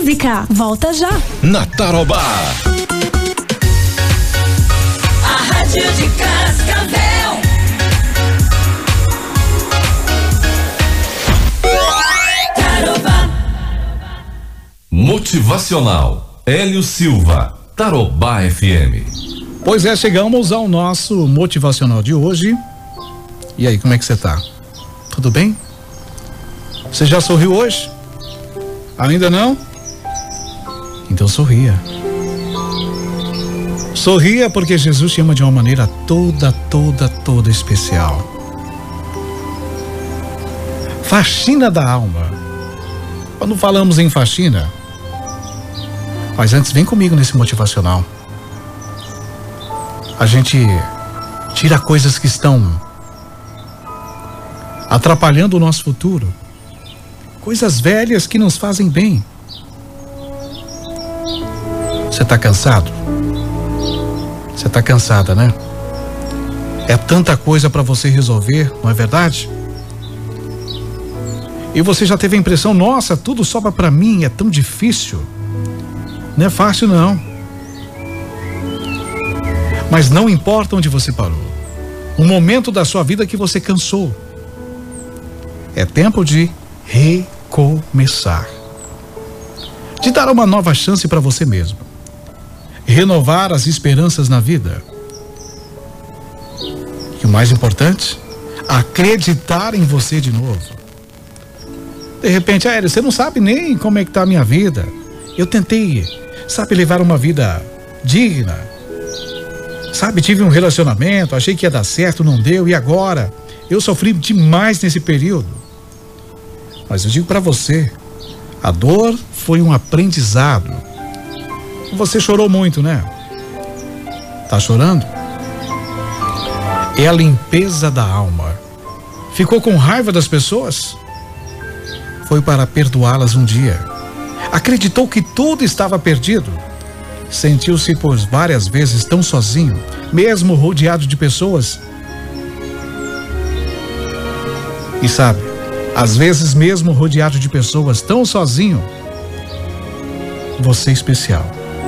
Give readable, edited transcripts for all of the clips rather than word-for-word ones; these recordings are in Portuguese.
música volta já. Na Tarobá. A Rádio de Cascavel. Tarobá. Motivacional. Hélio Silva. Tarobá FM. Pois é, chegamos ao nosso motivacional de hoje. E aí, como é que você tá? Tudo bem? Você já sorriu hoje? Ainda não? Então sorria. Sorria porque Jesus te ama de uma maneira toda especial. Faxina da alma. Quando falamos em faxina, mas antes vem comigo nesse motivacional. A gente tira coisas que estão atrapalhando o nosso futuro. Coisas velhas que nos fazem bem. Você tá cansado? Você tá cansada, né? É tanta coisa para você resolver, não é verdade? E você já teve a impressão, nossa, tudo sobra para mim, é tão difícil. Não é fácil, não. Mas não importa onde você parou. O momento da sua vida que você cansou. É tempo de recomeçar. De dar uma nova chance para você mesmo. Renovar as esperanças na vida. E o mais importante, acreditar em você de novo. De repente, Hélio, você não sabe nem como é que tá a minha vida. Eu tentei, sabe, levar uma vida digna. Sabe, tive um relacionamento, achei que ia dar certo, não deu, e agora? Eu sofri demais nesse período. Mas eu digo para você, a dor foi um aprendizado. Você chorou muito, né? Tá chorando? É a limpeza da alma. Ficou com raiva das pessoas? Foi para perdoá-las um dia. Acreditou que tudo estava perdido. Sentiu-se por várias vezes tão sozinho, mesmo rodeado de pessoas. E sabe, às vezes mesmo rodeado de pessoas tão sozinho, você é especial.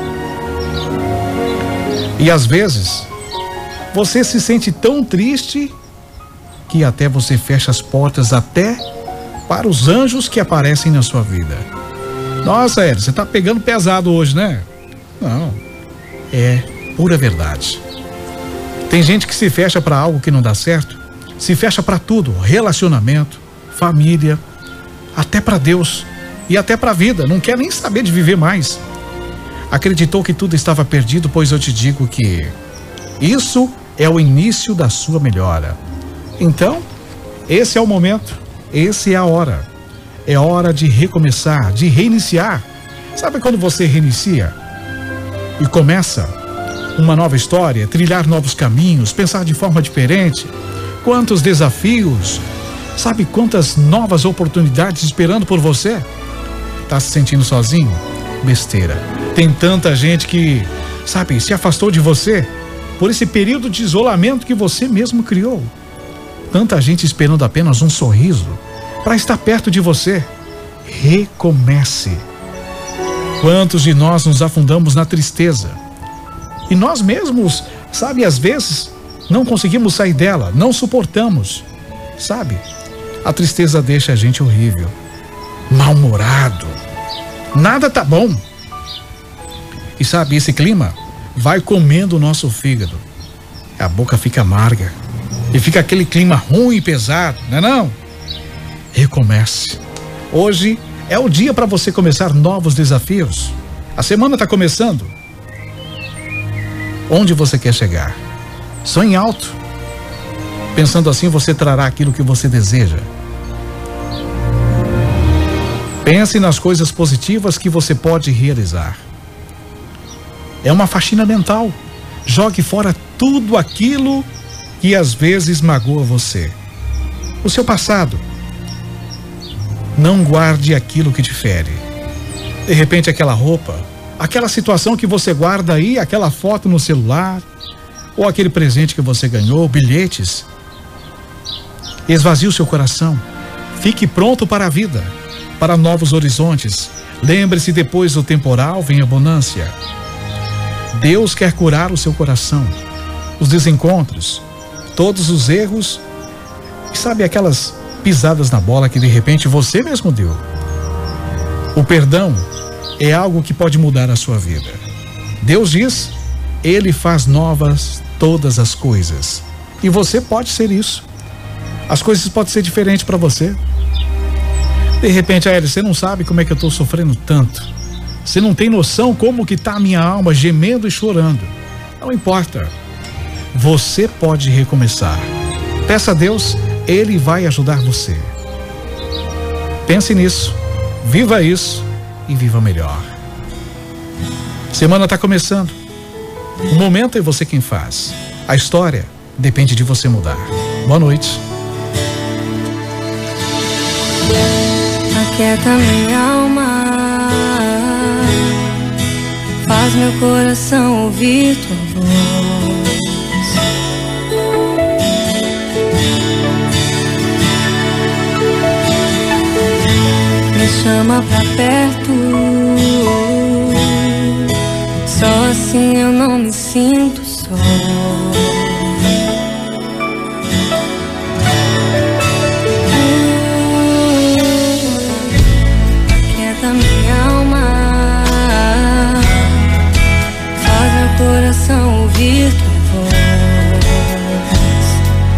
E às vezes, você se sente tão triste que até você fecha as portas até para os anjos que aparecem na sua vida. Nossa, Hélio, você tá pegando pesado hoje, né? Não, é pura verdade. Tem gente que se fecha para algo que não dá certo, se fecha para tudo, relacionamento, família, até para Deus e até para a vida, não quer nem saber de viver mais. Acreditou que tudo estava perdido, pois eu te digo que isso é o início da sua melhora. Então, esse é o momento, essa é a hora. É hora de recomeçar, de reiniciar. Sabe quando você reinicia e começa uma nova história, trilhar novos caminhos, pensar de forma diferente? Quantos desafios, sabe quantas novas oportunidades esperando por você? Tá se sentindo sozinho? Besteira. Tem tanta gente que, sabe, se afastou de você por esse período de isolamento que você mesmo criou. Tanta gente esperando apenas um sorriso para estar perto de você. Recomece. Quantos de nós nos afundamos na tristeza? E nós mesmos, sabe, às vezes não conseguimos sair dela, não suportamos. Sabe, a tristeza deixa a gente horrível, mal-humorado. Nada tá bom. E sabe, esse clima vai comendo o nosso fígado. A boca fica amarga. E fica aquele clima ruim e pesado, não é não? Recomece. Hoje é o dia para você começar novos desafios. A semana está começando. Onde você quer chegar? Sonhe alto. Pensando assim, você trará aquilo que você deseja. Pense nas coisas positivas que você pode realizar. É uma faxina mental. Jogue fora tudo aquilo que às vezes magoa você. O seu passado. Não guarde aquilo que te fere. De repente aquela roupa, aquela situação que você guarda aí, aquela foto no celular, ou aquele presente que você ganhou, bilhetes. Esvazie o seu coração. Fique pronto para a vida, para novos horizontes. Lembre-se, depois do temporal vem a bonância. Deus quer curar o seu coração, os desencontros, todos os erros, e sabe aquelas pisadas na bola que de repente você mesmo deu. O perdão é algo que pode mudar a sua vida. Deus diz, Ele faz novas todas as coisas. E você pode ser isso. As coisas podem ser diferentes para você. De repente, Aélio, você não sabe como é que eu estou sofrendo tanto. Você não tem noção como que está a minha alma gemendo e chorando. Não importa. Você pode recomeçar. Peça a Deus, Ele vai ajudar você. Pense nisso, viva isso e viva melhor. Semana está começando. O momento é você quem faz. A história depende de você mudar. Boa noite. Aquieta minha alma, faz meu coração ouvir tua voz. Me chama pra perto, só assim eu não me sinto só. Coração ouvir tua voz.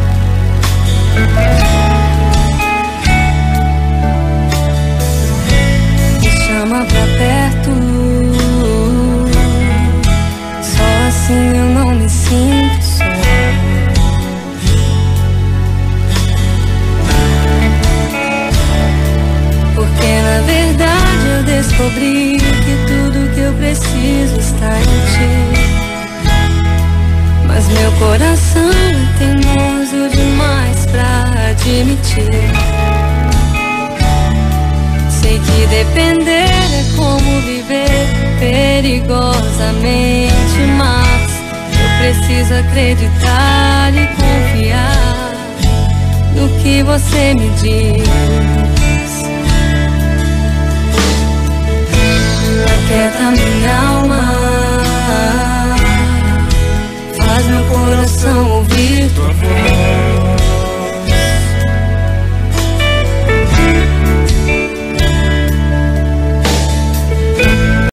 Me chama pra perto, só assim eu não me sinto só. Porque na verdade eu descobri que tudo que eu preciso está em ti. Mas meu coração é teimoso demais pra admitir. Sei que depender é como viver perigosamente, mas eu preciso acreditar e confiar no que você me diz. Aquieta minha alma,